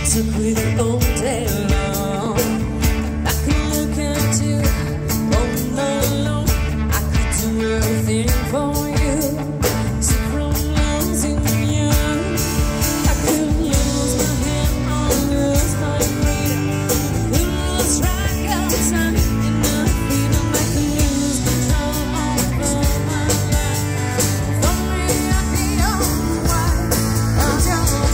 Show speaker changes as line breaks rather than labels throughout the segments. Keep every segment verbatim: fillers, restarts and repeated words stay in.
took with all day long. I could look into all night long. I could do everything for you. So from losing you, I could lose my head, I'll lose my freedom. I could lose track of time and the freedom. I could lose control over my life. For me, I'd be alright. I'm your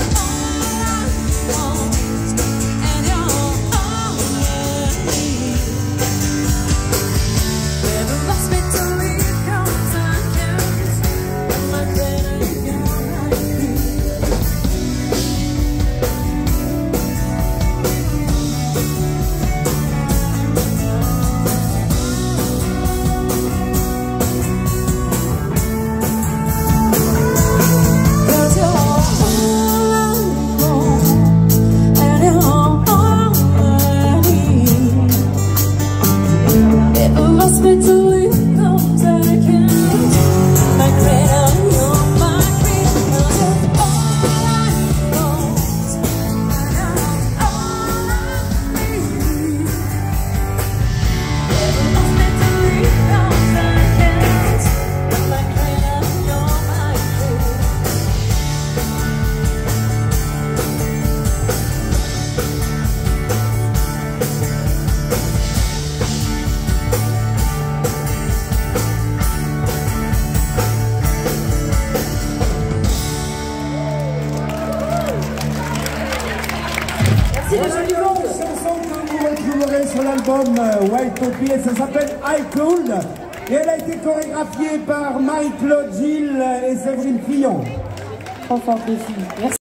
Voilà une longue chanson que vous retrouverez sur l'album White Poppy et ça s'appelle I Could et elle a été chorégraphiée par Marie-Claude Gilles et Séverine Fillon.
Trop fort les filles. Merci.